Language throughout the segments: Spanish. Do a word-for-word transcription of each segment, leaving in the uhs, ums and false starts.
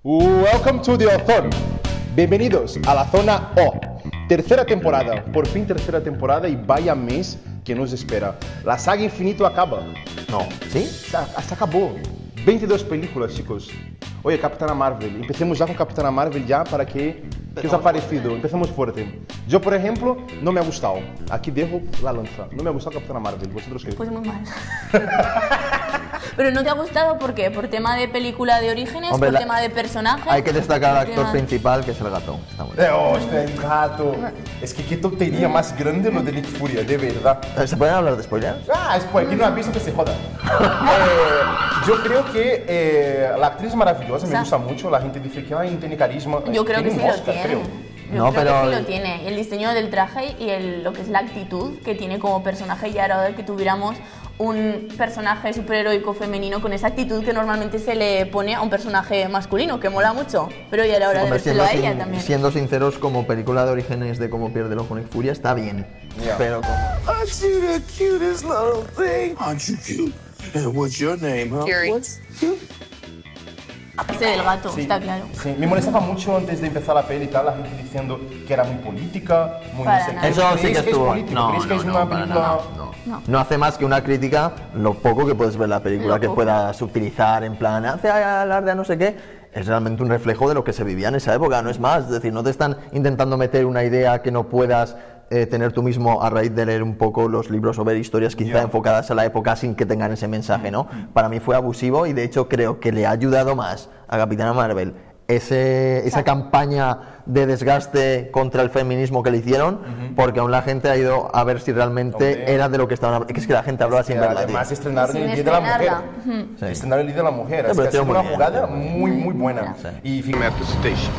Welcome to the Ozone. Bienvenidos a la zona O. Tercera temporada, por fin tercera temporada y vaya mes que nos espera. La saga Infinito acaba. No, ¿sí? Hasta, hasta acabó. veintidós películas, chicos. Oye, Capitana Marvel. Empecemos ya con Capitana Marvel ya para que... ¿Qué os ha parecido? Empezamos fuerte. Yo, por ejemplo, no me ha gustado. Aquí dejo la lanza. No me ha gustado Capitana Marvel. ¿Vosotros qué? Pues muy mal. ¿Pero no te ha gustado por qué? ¿Por tema de película de orígenes? Hombre, ¿por la... tema de personaje? Hay que destacar al actor tema... principal, que es el gato. Está muy bien. Oh, este el gato. Es que qué tontería más grande lo de Nick Fury, de verdad. ¿Se pueden hablar de spoilers? Ah, es por aquí no ha visto que se joda. eh, yo creo que eh, la actriz es maravillosa, me o sea, gusta mucho. La gente dice que ay, tiene carisma. Yo creo tiene que sí un lo Oscar, tiene. creo. Yo No, creo pero- que sí lo tiene. El diseño del traje y el, lo que es la actitud que tiene como personaje, ya era hora de que tuviéramos un personaje superheroico femenino con esa actitud que normalmente se le pone a un personaje masculino, que mola mucho. Pero ya era hora de Hombre, vérselo a sin- ella también. siendo sinceros, como película de orígenes de cómo pierde el ojo Nick Fury, está bien. Yeah. Pero como... Aren't you the cutest little thing? Aren't you cute? And what's your name, huh? Fury. What's cute? Ese del gato, Sí, está claro. Sí, me molestaba mucho antes de empezar la peli y tal, la gente diciendo que era muy política, muy Para no sé nada. qué. Eso sí ¿Creéis que es estuvo... político? No, ¿Creéis que no, es no, una para película...? nada, no. No. No hace más que una crítica, lo poco que puedes ver la película Lo que poco. puedas utilizar en plan, hace alarde a no sé qué, es realmente un reflejo de lo que se vivía en esa época, no es más. Es decir, no te están intentando meter una idea que no puedas eh, tener tú mismo a raíz de leer un poco los libros o ver historias quizá Yeah. enfocadas a la época sin que tengan ese mensaje, ¿no? Para mí fue abusivo y de hecho creo que le ha ayudado más a Capitana Marvel ese, esa campaña de desgaste contra el feminismo que le hicieron, porque aún la gente ha ido a ver si realmente Hombre. era de lo que estaban hablando. Es que la gente hablaba sin Que verla, tío. además estrenaron Sin el Día de la Mujer. estrenarla. Sí. Estrenaron el Día de la Mujer. Sí, Es pero que ha sido estuvo una muy bien, jugada estuvo muy muy, muy buena. Sí. Y fíjate, At the station.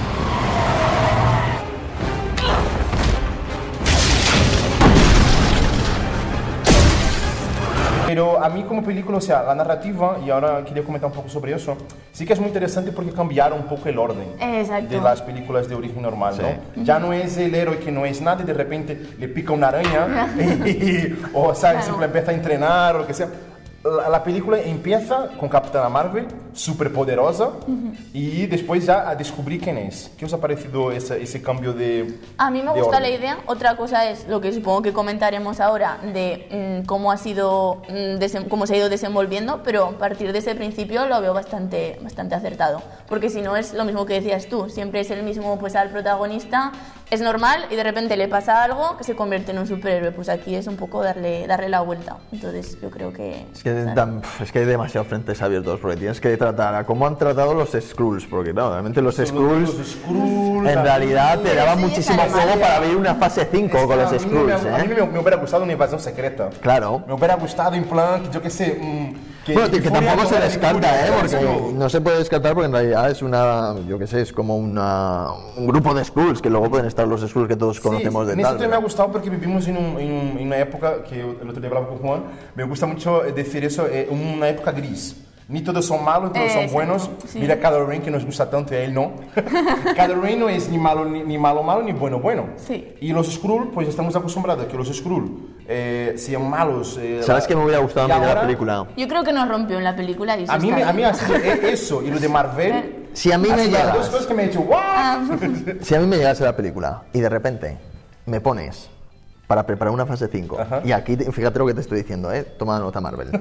pero a mí como película, o sea, la narrativa, y ahora quería comentar un poco sobre eso, sí que es muy interesante porque cambiaron un poco el orden Exacto. de las películas de origen normal, Sí. ¿no? Ya no es el héroe que no es nada y de repente le pica una araña y, o, ¿sabes? Claro. Siempre empieza a entrenar o lo que sea. La, la película empieza con Capitana Marvel, súper poderosa, y después ya a descubrir quién es. ¿Qué os ha parecido ese, ese cambio de A mí me de gusta orden? la idea. Otra cosa es lo que supongo que comentaremos ahora de mm, cómo ha sido, mm, desem- cómo se ha ido desenvolviendo, pero a partir de ese principio lo veo bastante, bastante acertado. Porque si no es lo mismo que decías tú, siempre es el mismo, pues al protagonista es normal y de repente le pasa algo que se convierte en un superhéroe. Pues aquí es un poco darle, darle la vuelta. Entonces yo creo que... Es que, dan- es que hay demasiados frentes abiertos, porque tienes que tratar a cómo han tratado los Skrulls, porque claro, realmente los Skrulls Los Skrulls, en la- realidad te daban sí, muchísimo está juego mal. para abrir una fase cinco Es con que los a mí me- Skrulls, A mí ¿eh? me, me hubiera gustado una invasión secreta. Claro. Me hubiera gustado en plan, que yo qué sé... mm, que Bueno, que, que Furia tampoco se tomara descarta, Furia, ¿eh? ¿sabes? Porque no se puede descartar porque en realidad es una, yo qué sé, es como una, un grupo de Skrulls, que luego pueden estar los Skrulls que todos conocemos Sí, de en tal. esto me ha ¿verdad? gustado porque vivimos en, un- en un- en una época que el otro día hablaba con Juan, me gusta mucho decir eso, eh, una época gris. Ni todos son malos, ni todos Eh, son exacto, buenos. sí. Mira Kylo Ren, que nos gusta tanto y a él no. Kylo Ren no es ni malo, ni, ni malo malo, ni bueno bueno. Sí. Y los Skrull, pues estamos acostumbrados a que los Skrull eh, sean malos. eh, ¿Sabes la- qué me hubiera gustado y a mí de la ahora, película? Yo creo que nos rompió en la película y eso A mí, está me- a mí bien. ha sido eh, eso y lo de Marvel. Si a mí ha me sido las llegas, dos cosas que me han hecho, ¿what? si a mí me llegase la película y de repente me pones para preparar una fase cinco, Ajá. y aquí te- fíjate lo que te estoy diciendo, ¿eh? Toma nota, Marvel.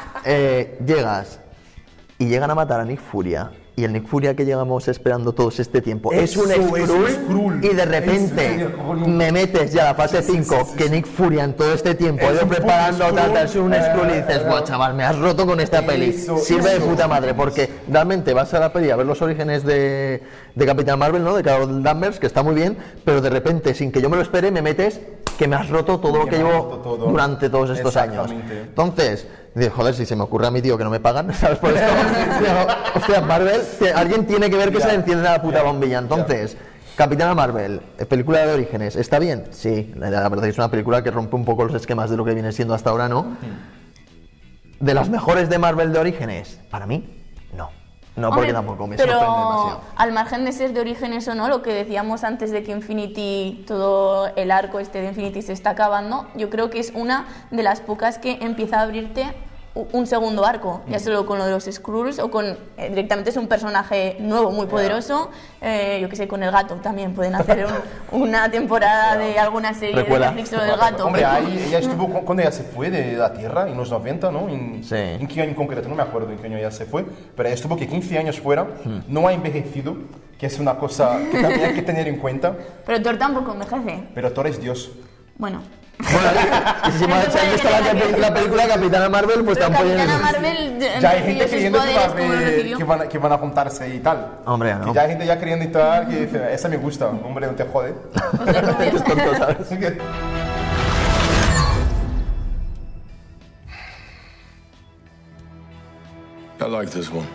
Eh, llegas y llegan a matar a Nick Furia, y el Nick Furia que llegamos esperando todos este tiempo es un Eso, es un Skrull, Skrull. y de Eso repente sería cojonudo. me metes ya a la fase Sí, sí, cinco, sí, sí, que sí. Nick Furia en todo este tiempo ha Es ido un puto preparando, tal, tal, es un Skrull. Skrull, y dices, guau, chaval, me has roto con esta peli. Eso, Sirve de eso. puta madre, porque realmente vas a la peli a ver los orígenes de, de Capitán Marvel, ¿no? De Carol Danvers, que está muy bien, pero de repente, sin que yo me lo espere, me metes que me has roto todo lo Que que me has llevo roto todo. durante todos estos años. Exactamente. Entonces, digo, joder, si se me ocurre a mi tío que no me pagan, ¿sabes? Por esto, digo, hostia, Marvel, que alguien tiene que ver que Ya, se enciende la puta ya, bombilla. Entonces, Capitana Marvel, eh, película de orígenes, ¿está bien? Sí, la, la verdad es que es una película que rompe un poco los esquemas de lo que viene siendo hasta ahora, ¿no? De las mejores de Marvel de orígenes, para mí, no. No, porque Hombre, tampoco me pero sorprende demasiado. al margen de ser de orígenes o no, lo que decíamos antes de que Infinity, todo el arco este de Infinity se está acabando, yo creo que es una de las pocas que empieza a abrirte un segundo arco, ya solo con lo de los Skrulls o con eh, directamente es un personaje nuevo, muy poderoso. Eh, yo que sé, con el gato también pueden hacer un, una temporada de alguna serie Recuela. de Netflix del gato. Hombre, ahí ella estuvo cu- cuando ella se fue de la Tierra, en los noventa, ¿no? En, Sí. ¿En qué año en concreto? No me acuerdo en qué año ella se fue, pero ella estuvo que quince años fuera, no ha envejecido, que es una cosa que también hay que tener en cuenta, Pero Thor tampoco envejece. pero Thor es Dios. Bueno. Bueno, y si, No se si han puede visto la, creer que- la película Capitana Marvel, pues Pero tampoco... Capitana Marvel Ya hay recibió gente sus creyendo que, va a poderes como los haber- recibió. que, van a, que van a juntarse y tal. Hombre, no. Que ya hay gente ya queriendo entrar que dice, esa me gusta, hombre, no te jode. Pues de rubia. Es tonto, ¿sabes? Así que- I like this one.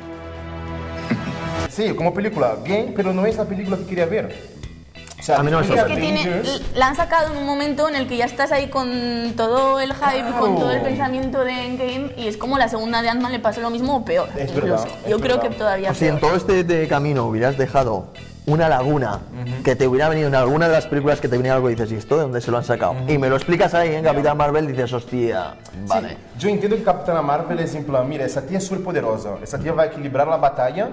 Sí, como película, bien, pero no es la película que quería ver. O sea, A mí no me después de Es que tiene, Avengers- la han sacado en un momento en el que ya estás ahí con todo el hype y con Claro. todo el pensamiento de Endgame y es como la segunda de Ant-Man le pasó lo mismo o peor. Es incluso. verdad, es Yo creo verdad. que todavía O si en peor. todo este de camino hubieras dejado una laguna que te hubiera venido en alguna de las películas que te venía algo y dices, ¿y esto de dónde se lo han sacado? Y me lo explicas ahí en Capitán Marvel, dices, hostia, vale. Sí, yo entiendo que Capitana Marvel es en plan, mira, esa tía es súper poderosa, esa tía va a equilibrar la batalla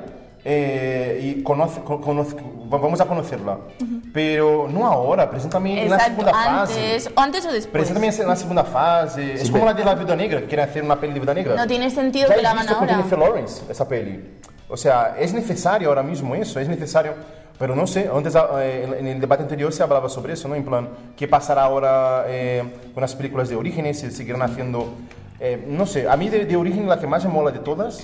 eh, y conoce, con- conoce- vamos a conocerla. Pero no ahora, preséntame en la Exacto, segunda fase. antes, o antes o después. Preséntame en la segunda fase. es como la de la Viuda Negra, que quieren hacer una peli de Viuda Negra. No tiene sentido Ya que he la hagan visto con ahora. Jennifer Lawrence, esa peli. O sea, es necesario ahora mismo eso, es necesario. Pero no sé, antes eh, en, en el debate anterior se hablaba sobre eso, ¿no? En plan, ¿qué pasará ahora eh, con las películas de Orígenes? Si seguirán haciendo... eh, no sé, a mí de, de Origen la que más me mola de todas,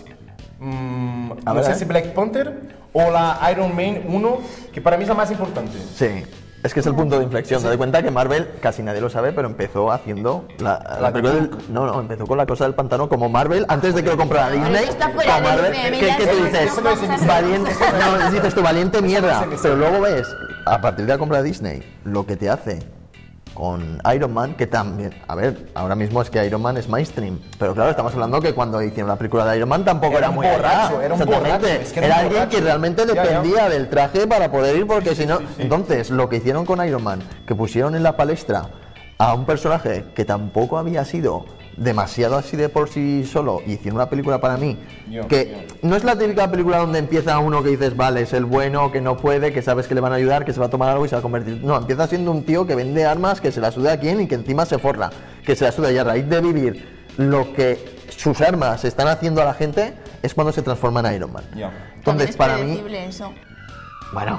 mm, A no ver, sé eh. si Black Panther o la Iron Man uno, que para mí es la más importante. Sí. Es que es el punto de inflexión. Te das cuenta que Marvel, casi nadie lo sabe, pero empezó haciendo la, la La película de del, no, no, empezó con la cosa del pantano como Marvel antes de que lo comprara Pero Disney. eso está fuera como de Marvel, Disney, ¿qué, ya qué eso tú no- dices? no vamos a hacer. Valiente, no, dices tú valiente mierda, Eso no- pero luego ves a partir de la compra de Disney lo que te hace con Iron Man, que también, a ver, ahora mismo es que Iron Man es mainstream, pero claro, estamos hablando que cuando hicieron la película de Iron Man tampoco Era era, un muy borracho, allá. era un Exactamente. borracho, es que era Era un alguien borracho. que realmente Ya, ya. dependía del traje para poder ir, porque Sí, si sí, no, sí, sí. entonces lo que hicieron con Iron Man, que pusieron en la palestra a un personaje que tampoco había sido demasiado así de por sí solo y hicieron una película para mí Yo, que no es la típica película donde empieza uno que dices, vale, es el bueno, que no puede, que sabes que le van a ayudar, que se va a tomar algo y se va a convertir. No, empieza siendo un tío que vende armas, que se la suda a quién y que encima se forra, que se la suda, y a raíz de vivir lo que sus armas están haciendo a la gente es cuando se transforma en Iron Man. Ya. También Entonces, es para mí, predecible eso. bueno,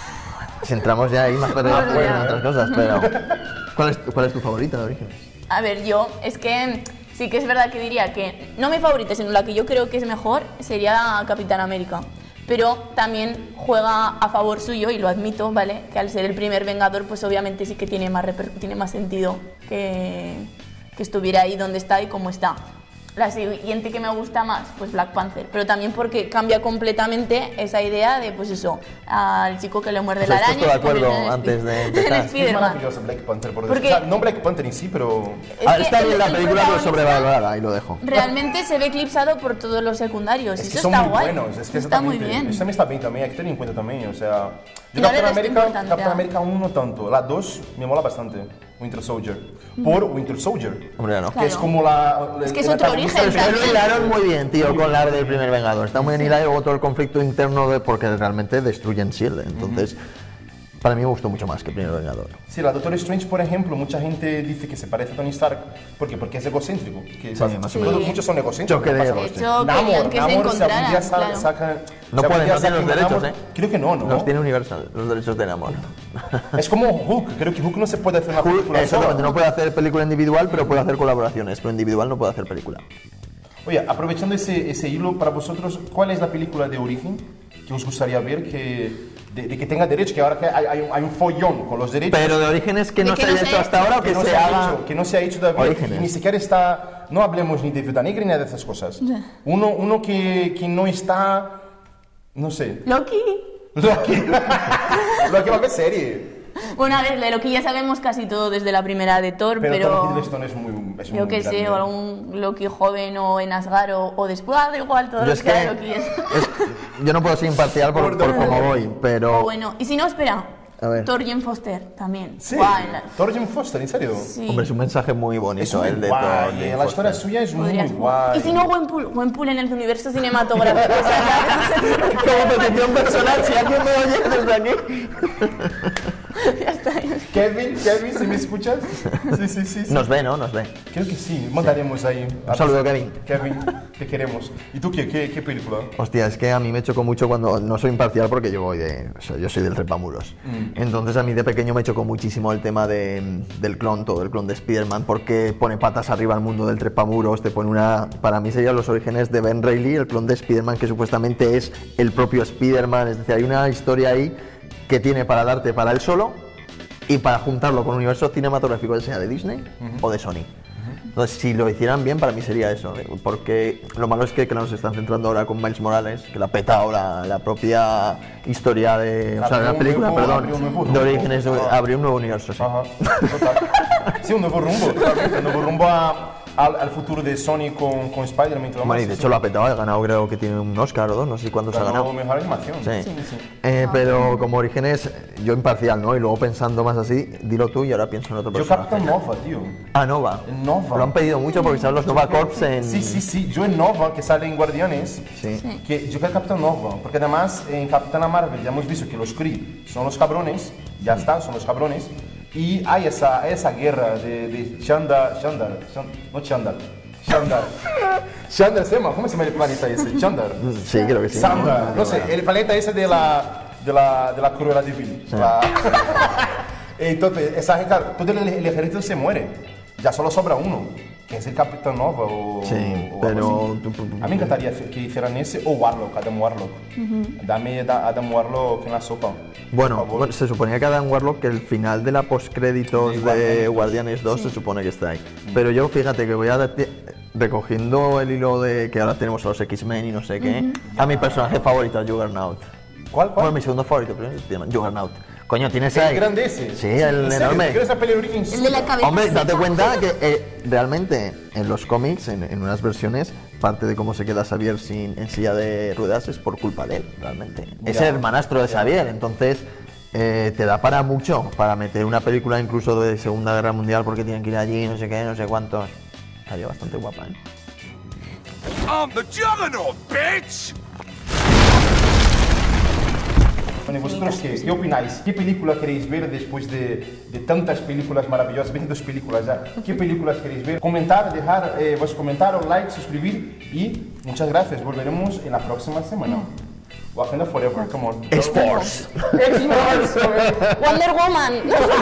si entramos ya ahí más para Bueno, en ya. otras cosas, pero ¿cuál es, cuál es tu favorita de origen? A ver, yo es que sí que es verdad que diría que no mi favorita, sino la que yo creo que es mejor sería Capitán América. Pero también juega a favor suyo, y lo admito, ¿vale? Que al ser el primer Vengador, pues obviamente sí que tiene más, reper- tiene más sentido que, que estuviera ahí donde está y como está. La siguiente que me gusta más, pues Black Panther, pero también porque cambia completamente esa idea de, pues eso, al chico que le muerde ¿Os la habéis araña. puesto de y se convierte acuerdo en el antes Spi- de en empezar? Es Spiderman. maravillosa Black Panther, por Porque- o sea, no Black Panther en sí, pero... Es Ahora que está el- bien la el película, pero protagonista sobrevalorada, y lo dejo. Realmente se ve eclipsado por todos los secundarios. Es y que eso son está muy guay. buenos, es que está muy exactamente. bien. Eso también está bien, también hay que tener en cuenta también, o sea... Yo No le Capitán das América, importancia. Capitán América uno no tanto, la dos me mola bastante, Winter Soldier, por Winter Soldier, Hombre, ya no. que es Claro. como la... Es que es el otro antagonista origen del- Pero lo hilaron muy bien, tío, con la del primer Vengador. Está muy bien hilado y luego todo el conflicto interno de porque realmente destruyen S H I E L D. Entonces, para mí me gustó mucho más que el primer Vengador. Sí, la Doctor Strange, por ejemplo, mucha gente dice que se parece a Tony Stark. ¿Por qué? Porque es egocéntrico. Que Sí, pasa- más o sobre todo menos. muchos son egocéntricos. Choque de Pasa- egos, De hecho, Namor, querían que se Namor, si algún día encontraran, sa- claro. saca- No si algún pueden, día no tienen los sacan derechos, Namor- ¿eh? Creo que no, ¿no? Los tiene Universal, los derechos de Namor. Es como Hulk. Creo que Hulk no se puede hacer una Hulk, película exactamente, sola. no puede hacer película individual, pero puede hacer colaboraciones. Pero individual no puede hacer película. Oye, aprovechando ese, ese hilo, para vosotros, ¿cuál es la película de origen que os gustaría ver que, de, de que tenga derechos? Que ahora que hay, hay, un, hay un follón con los derechos. Pero de orígenes que De no que se no haya se hecho haya hasta ahora o que, que no se se ha haga. hecho, que no se ha hecho todavía, Orígenes. y ni siquiera está, no hablemos ni de Viuda Negra ni nada de esas cosas. Uno, uno que, que no está, no sé, Loki. Loki, Loki va a ver serie, Bueno, a ver, de Loki ya sabemos casi todo desde la primera de Thor, pero, pero, Tom Hiddleston es muy, es yo muy que sé, grande. o algún Loki joven o en Asgard o, o después, ah, da igual, todo Yo lo es que sea que, de Loki es. es- yo no puedo ser imparcial por, por cómo voy, pero O bueno, y si no, espera, A ver. Thor Jane Foster también. Sí, Guay, la- Thor Jane Foster, ¿en serio? Sí. Hombre, es un mensaje muy bonito Es muy el de guay, Thor, eh, Jane la Foster. historia suya es muy Podrías- guay. Y si no, Gwenpool, Gwenpool en el universo cinematográfico. O sea, Como petición personal, si alguien me oye desde aquí. ya está. Kevin, Kevin, ¿si me escuchas? Sí, sí, sí. sí. Nos ve, ¿no? Nos ve. Creo que sí, mandaremos ahí. Un saludo, Kevin. Kevin, te queremos. ¿Y tú qué, qué, qué película? Hostia, es que a mí me chocó mucho cuando... No soy imparcial porque yo voy de... O sea, yo soy del trepamuros. Mm. Entonces a mí de pequeño me chocó muchísimo el tema de, del clon, todo el clon de Spider-Man, porque pone patas arriba al mundo del trepamuros, te pone una... Para mí serían los orígenes de Ben Reilly, el clon de Spider-Man, que supuestamente es el propio Spider-Man. Es decir, hay una historia ahí que tiene para darte para él solo y para juntarlo con un universo cinematográfico, ya sea de Disney o de Sony. Entonces, si lo hicieran bien, para mí sería eso, ¿eh? Porque lo malo es que, claro, se están centrando ahora con Miles Morales, que la peta ahora la propia historia de... O sea, Abrió la un película, nuevo- abrió un perdón, nuevo de rumbo. orígenes, de- Ajá. abrió un nuevo universo, sí. Ajá, total. Sí, un nuevo rumbo, totalmente, un nuevo rumbo a- al, al futuro de Sony con, con Spider-Man y todo Bueno, más. y de sí. hecho lo ha petado, ha ganado, creo que tiene un Oscar o dos, no sé cuántos ha Ganó ganado. mejor animación. Sí. sí, sí. Eh, pero como orígenes, yo imparcial, ¿no? Y luego pensando más así, dilo tú y ahora pienso en otro Yo personaje. Capitán Nova, tío. Ah, Nova. Nova. Lo han pedido mucho porque salen los Nova Corps en... Sí, sí, sí. Yo en Nova, que sale en Guardianes, Sí. que yo quiero Capitán Nova, porque además en Capitana Marvel ya hemos visto que los Kree son los cabrones, ya están, son los cabrones, y hay esa, esa guerra de, de Chandar, Chandar, Chan- no Chandar, Chandar, Chandar se llama, ¿cómo se llama el planeta ese? Chandar, Sí, creo que sí. Sandar, no sé, el planeta ese de la, de la, de la Cruella de Vil. La- Entonces, esa gente, claro, todo el, el ejército se muere, ya solo sobra uno, que es el Capitán Nova o... Sí, o algo pero- así. A mí me encantaría que hicieran ese o Warlock, Adam Warlock. Dame da- Adam Warlock en la sopa. Bueno, por favor. bueno, se suponía que Adam Warlock, que el final de la postcréditos De de Guardianes dos. Guardianes dos se supone que está ahí. Pero yo, fíjate que voy a... dati- recogiendo el hilo de que ahora tenemos a los X-Men y no sé qué, a mi personaje favorito, a Juggernaut. ¿Cuál, cuál? Bueno, mi segundo favorito, primero es Spider-Man, Juggernaut. Coño, tienes El ahí... grande ese. Sí, el ¿En serio? enorme. ¿Te crees esa peli de Origen? El de la cabeza. Hombre, date seca. cuenta que eh, realmente en los cómics, en, en unas versiones, parte de cómo se queda Xavier sin, en silla de ruedas es por culpa de él, realmente. Es Ya, el hermanastro de ya. Xavier, entonces eh, te da para mucho, para meter una película incluso de Segunda Guerra Mundial porque tienen que ir allí, no sé qué, no sé cuántos. Estaría bastante guapa, ¿eh? I'm the Juggernaut, bitch! Bueno, ¿y vosotros qué, qué opináis? ¿Qué película queréis ver después de, de tantas películas maravillosas? veintidós películas ya. ¿Qué películas queréis ver? Comentar, dejar eh, vuestro comentario, like, suscribir y muchas gracias. Volveremos en la próxima semana. Wakanda Forever, come on. X-Force. X-Force. Wonder Woman.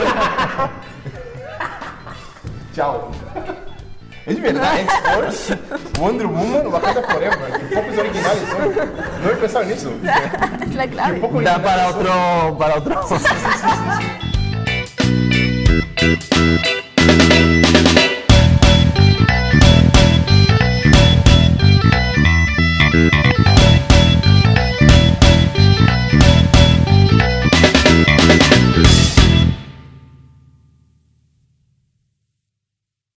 Chao. Es verdad, X-Force, Wonder Woman, Wakanda Forever. Qué pocos originales son. No he pensado en eso. Es la clave. Qué poco Da originales para son. otro, para otro. Sí, sí, sí, sí.